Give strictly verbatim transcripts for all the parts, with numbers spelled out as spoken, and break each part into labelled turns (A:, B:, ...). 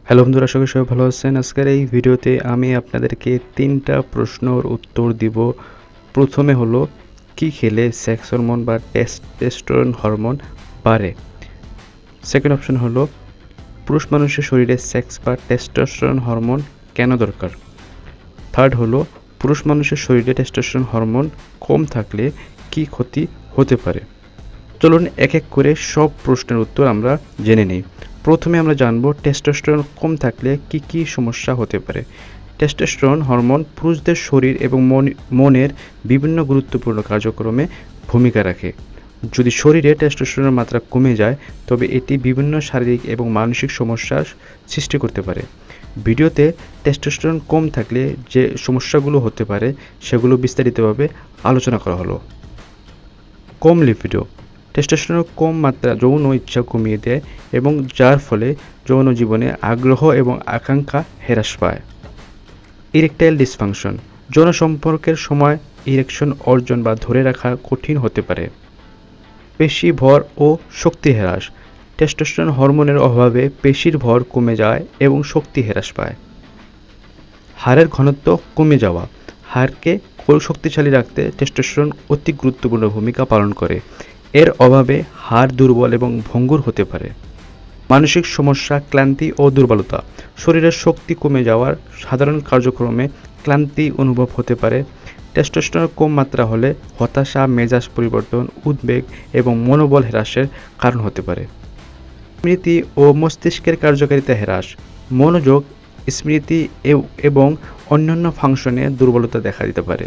A: Hello বন্ধুরা, আশা করি সবাই ভালো আছেন। আজকের এই ভিডিওতে আমি আপনাদেরকে তিনটা প্রশ্নের উত্তর দিব। প্রথমে হলো কি খেলে সেক্স হরমোন বা টেস্টোস্টেরন হরমোন বাড়ে। সেকেন্ড অপশন হলো পুরুষ মানুষের শরীরে সেক্স বা টেস্টোস্টেরন হরমোন কেন দরকার। থার্ড হলো পুরুষ মানুষের শরীরে টেস্টোস্টেরন হরমোন কম থাকলে কি ক্ষতি হতে পারে। চলুন এক এক করে সব প্রশ্নের উত্তর আমরা জেনে নিই। প্রথমে আমরা জানব টেস্টোস্টেরন কম থাকলে কি কি সমস্যা হতে পারে। টেস্টোস্টেরন হরমোন পুরুষদের শরীর এবং মনের বিভিন্ন গুরুত্বপূর্ণ কার্যক্রমে ভূমিকা রাখে। যদি শরীরে টেস্টোস্টেরনের মাত্রা কমে যায় তবে এটি বিভিন্ন শারীরিক এবং মানসিক সমস্যার সৃষ্টি করতে পারে। ভিডিওতে টেস্টোস্টেরন কম থাকলে যে সমস্যাগুলো হতে পারে সেগুলো বিস্তারিতভাবে আলোচনা করা হলো। কম লিপিডো। টেস্টোস্টেরনের কম মাত্রা যৌন ইচ্ছা কমিয়ে দেয় এবং যার ফলে যৌন জীবনে আগ্রহ এবং আকাঙ্ক্ষা হ্রাস পায়। Erectile dysfunction. যৌন সম্পর্কের সময় ইরেকশন অর্জন বা ধরে রাখা কঠিন হতে পারে। পেশি ভর ও শক্তি হ্রাস। টেস্টোস্টেরন হরমোনের অভাবে পেশির ভর কমে যায় এবং শক্তি হ্রাস পায়। হাড়ের ঘনত্ব কমে যাওয়া। হাড়কে শক্তিশালী রাখতে টেস্টোস্টেরন অতি গুরুত্বপূর্ণ ভূমিকা পালন করে। এর অভাবে হাড় দুর্বল এবং ভঙ্গুর হতে পারে। মানসিক সমস্যা, ক্লান্তি ও দুর্বলতা। শরীরের শক্তি কমে যাওয়ার সাধারণ কার্যক্রমে ক্লান্তি অনুভব হতে পারে। টেস্টোস্টেরন কম মাত্রা হলে হতাশা, মেজাজ পরিবর্তন, উদ্বেগ এবং মনোবল হ্রাসের কারণ হতে পারে। স্মৃতি ও মস্তিষ্কের কার্যকারিতা হ্রাস। মনোযোগ, স্মৃতি এবং অন্যান্য ফাংশনে দুর্বলতা দেখা দিতে পারে।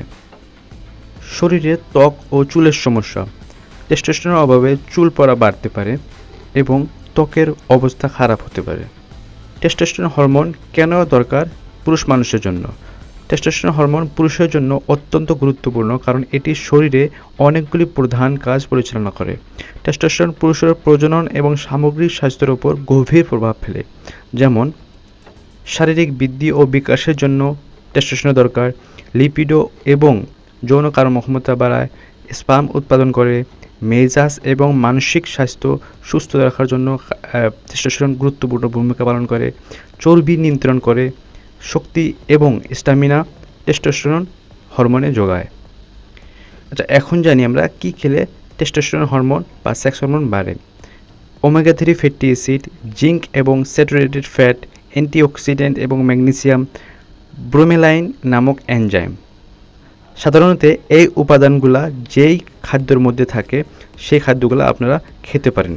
A: শরীরে ত্বক ও চুলের সমস্যা। টেস্টোস্টেরনের অভাবে চুল পড়া বাড়তে পারে এবং ত্বকের অবস্থা খারাপ হতে পারে। টেস্টোস্টেরন হরমোন কেন দরকার পুরুষ মানুষের জন্য। টেস্টোস্টেরন হরমোন পুরুষের জন্য অত্যন্ত গুরুত্বপূর্ণ কারণ এটি শরীরে অনেকগুলি প্রধান কাজ পরিচালনা করে। টেস্টোস্টেরন পুরুষের প্রজনন এবং সামগ্রিক স্বাস্থ্যের উপর গভীর প্রভাব ফেলে। যেমন শারীরিক বৃদ্ধি ও বিকাশের জন্য টেস্টোস্টেরন দরকার। লিপিডো এবং যৌন কর্মক্ষমতা বাড়ায়, স্পার্ম উৎপাদন করে, মেজাজ এবং মানসিক স্বাস্থ্য সুস্থ রাখার জন্য টেস্টোস্টেরন গুরুত্বপূর্ণ ভূমিকা পালন করে। চর্বি নিয়ন্ত্রণ করে, শক্তি এবং স্ট্যামিনা টেস্টোস্টেরন হরমোনে যোগায়। আচ্ছা, এখন জানি আমরা কি খেলে টেস্টোস্টেরন হরমোন বা সেক্স হরমোন বাড়ে। Omega three fatty acid, zinc এবং স্যাচুরেটেড ফ্যাট, অ্যান্টিঅক্সিডেন্ট এবং ম্যাগনেসিয়াম, ব্রোমেলাইন নামক এনজাইম। সাধারণত এই উপাদানগুলা যেই খাদ্যের মধ্যে থাকে সেই খাদ্যগুলো আপনারা খেতে পারেন,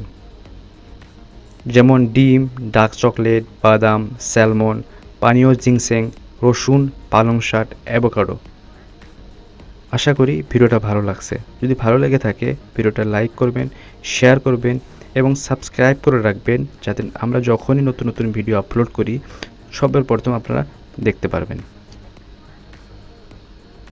A: যেমন ডিম, ডার্ক চকলেট, বাদাম, স্যালমন, পানীয় জিনসেং, রসুন, পালং শাক, অ্যাভোকাডো। আশা করি ভিডিওটা ভালো লাগছে। যদি ভালো লেগে থাকে ভিডিওটা লাইক করবেন, শেয়ার করবেন এবং সাবস্ক্রাইব করে রাখবেন যাতে আমরা যখনই নতুন নতুন ভিডিও আপলোড করি সবার প্রথম আপনারা দেখতে পারবেন।